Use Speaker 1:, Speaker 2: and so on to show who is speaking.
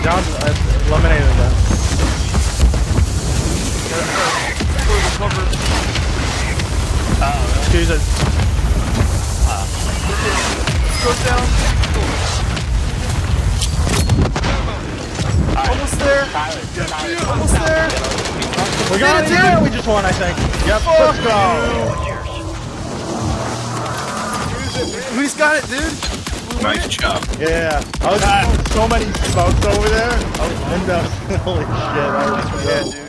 Speaker 1: John's eliminated that. Excuse us.
Speaker 2: Goes down. Almost there. Almost there.
Speaker 1: We got it, dude. We just won, I think. Yep. Let's go.
Speaker 2: Who's got it, dude?
Speaker 3: Nice job.
Speaker 1: Yeah. I was so many smokes over there. I was in the holy shit. I was,
Speaker 2: yeah, dude.